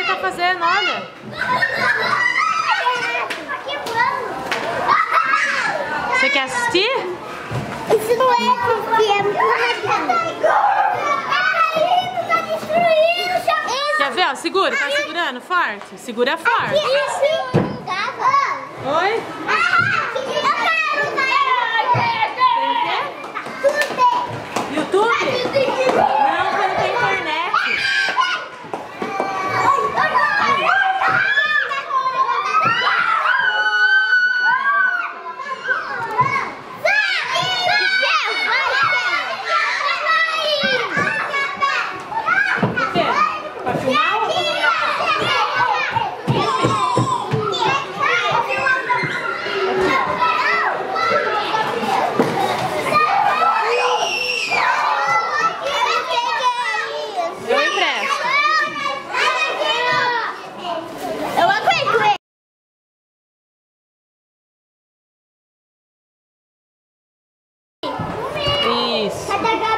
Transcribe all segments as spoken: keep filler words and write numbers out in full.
tá fazendo, olha. Você quer assistir? Isso não é porque é muito Quer ver, ó? Segura, tá segurando forte? Segura forte. Oi? YouTube? Não, quando tem internet. Pra filmar ou isso.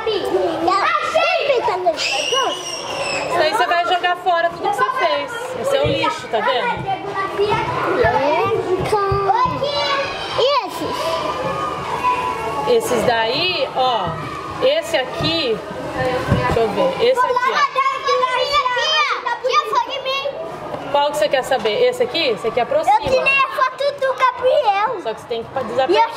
Isso aí você vai jogar fora tudo que você fez. Esse é o lixo, tá vendo? E esses? Esses daí, ó. Esse aqui. Deixa eu ver. Esse aqui, ó. Qual que você quer saber? Esse aqui? Esse aqui aproxima. Eu tirei a foto do Gabriel. Só que você tem que desaparecer.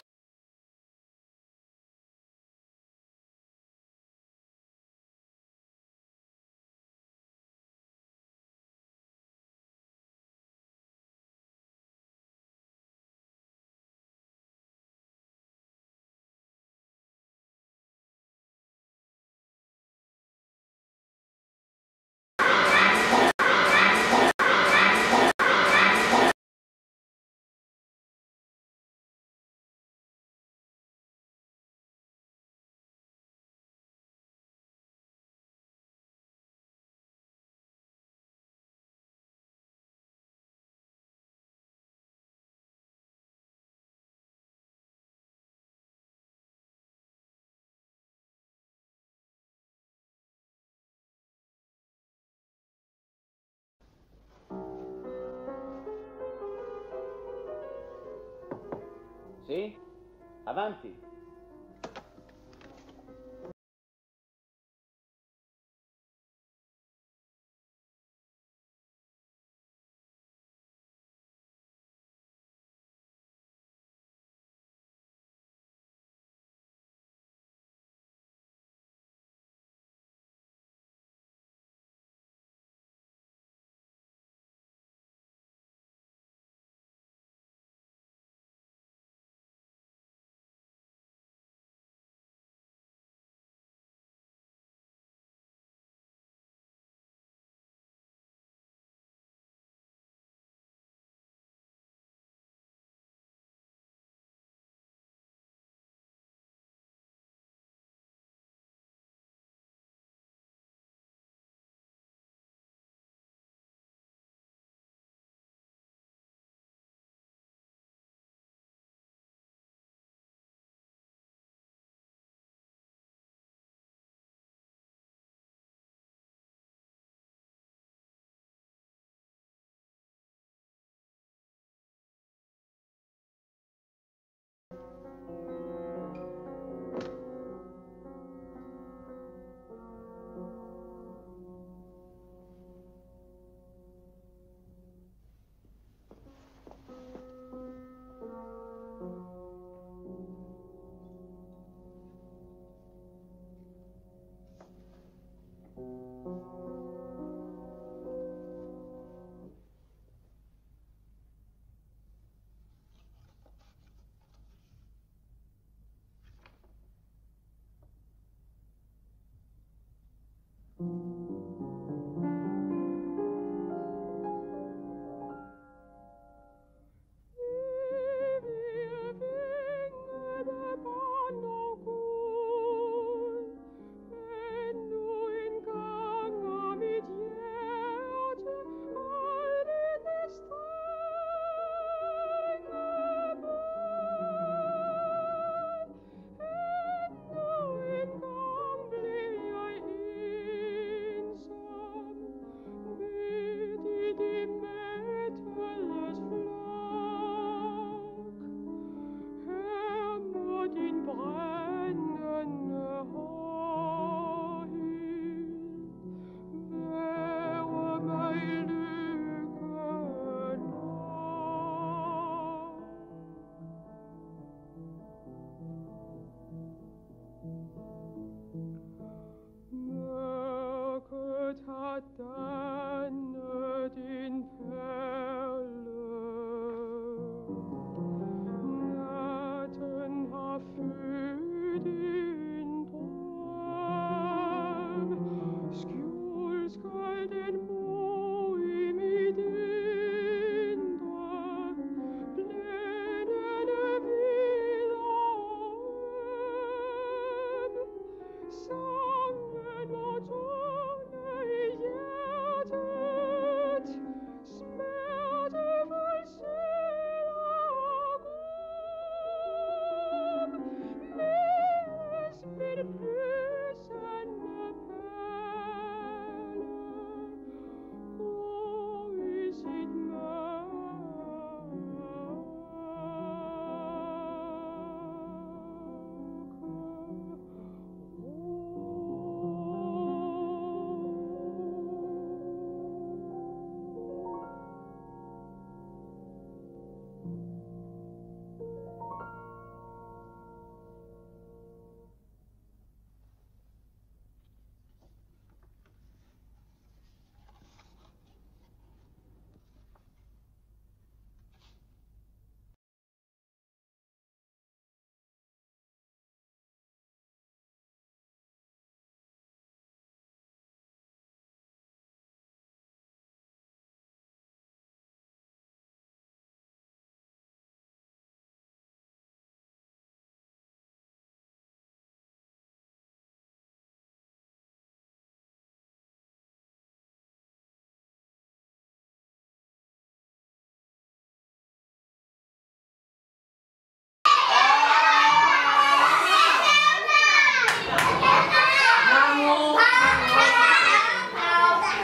Sì? Avanti.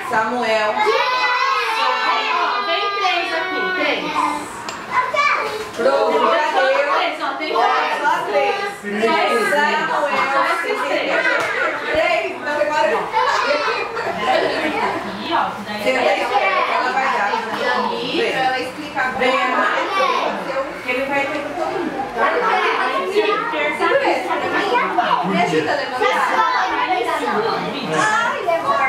Samuel. Ó, vem três aqui, três. Pronto, já Só deu. três, ó, tem Ó, três. só três. Samuel. Só esses três. Três. Então agora. Aqui, ó. Daí Você é vai ver, ela vai dar aqui pra ela explicar como é que ele vai ter com todo mundo. Me ajuda a levantar. Ai,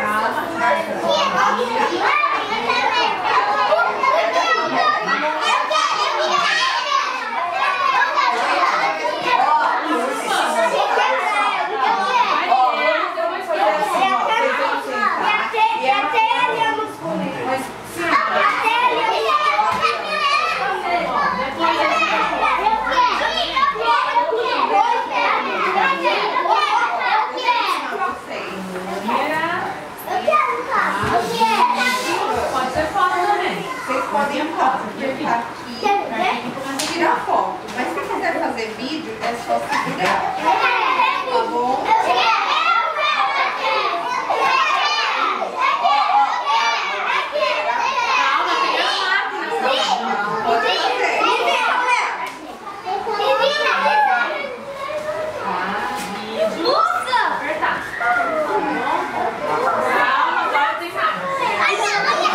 pode ser foto também. Vocês podem ficar aqui, tirar foto. Mas se quiser fazer vídeo, é só segurar. Tá bom? Calma, tem as máquinas. Pode fazer. Apertar. Calma, agora tem mais.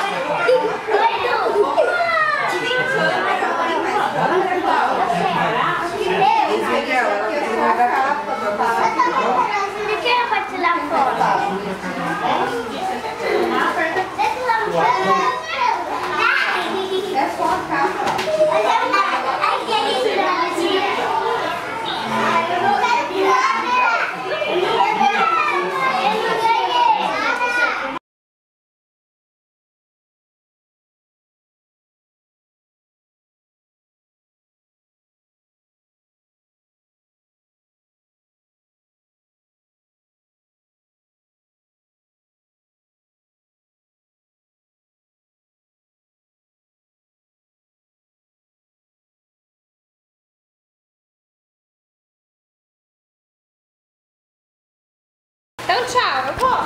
É só a capa. Então, tchau, eu vou.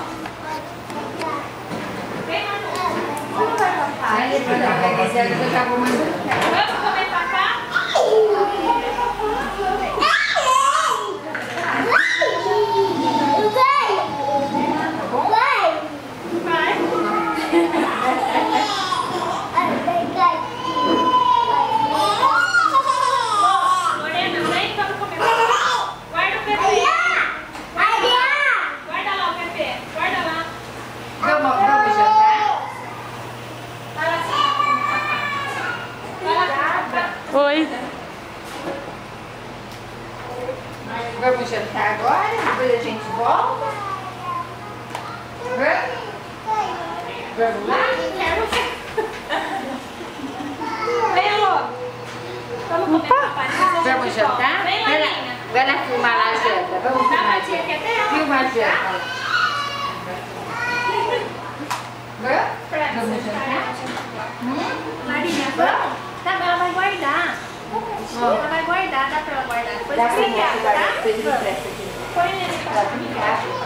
Vamos comer pra cá? Lorena, vem, vamos comer pra cá. Guarda o bebê. Guarda lá o bebê. Guarda lá. Vamos, vamos jantar? Vai lá, vai lá. Oi. Vamos jantar agora, depois a gente volta. Vamos? Vamos lá? Vem, Lô. Vamos comer papai. Vamos jantar? Vem, Vai lá, Larinha. vai lá filmar lá a janta. Vamos Dá filmar pra a tia janta. aqui até? Filma a janta. Vamos? Vamos jantar? Marinha, vamos? Tá, ela vai guardar. Ela vai guardar, dá pra ela guardar. Depois você quer, tá? Depois ele presta aqui. Põe ele pra cá.